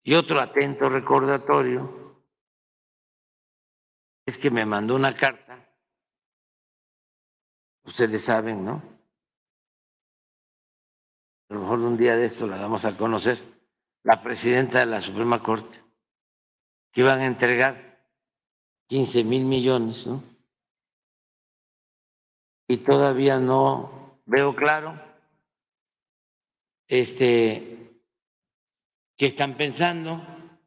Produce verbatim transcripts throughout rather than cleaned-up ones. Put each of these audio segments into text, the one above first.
Y otro atento recordatorio es que me mandó una carta, ustedes saben, ¿no? A lo mejor un día de esto la damos a conocer, la presidenta de la Suprema Corte, que iban a entregar quince mil millones, ¿no? Y todavía no veo claro este, qué están pensando,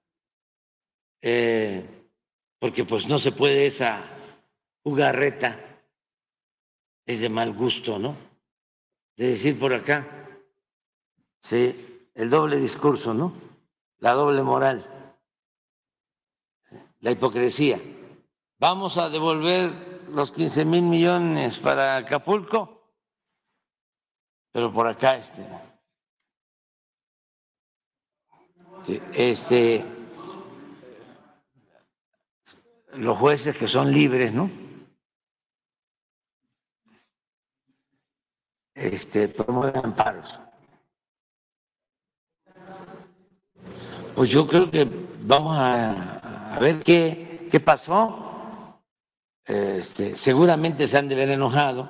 eh, porque pues no se puede esa jugarreta, es de mal gusto, ¿no? De decir por acá, sí, el doble discurso, ¿no? La doble moral, la hipocresía. Vamos a devolver los quince mil millones para Acapulco, pero por acá, este, este, los jueces que son libres, ¿no? Este, promueven amparos. Pues yo creo que vamos a, a ver qué, qué pasó. Este, seguramente se han de ver enojado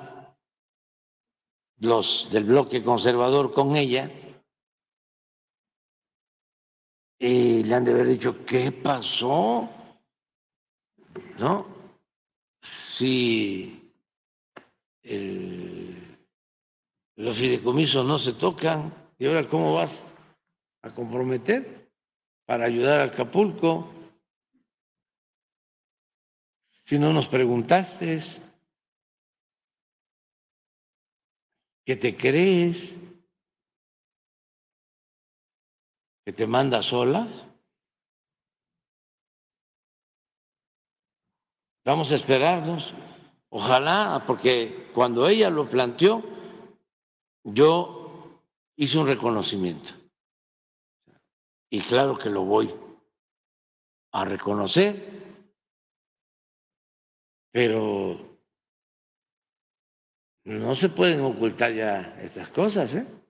los del bloque conservador con ella y le han de haber dicho, ¿qué pasó? ¿No? Si el, los fideicomisos no se tocan, ¿y ahora cómo vas a comprometer para ayudar a Acapulco? Si no nos preguntaste, ¿qué te crees? ¿Que te manda sola? Vamos a esperarnos. Ojalá, porque cuando ella lo planteó, yo hice un reconocimiento. Y claro que lo voy a reconocer, pero no se pueden ocultar ya estas cosas, ¿eh?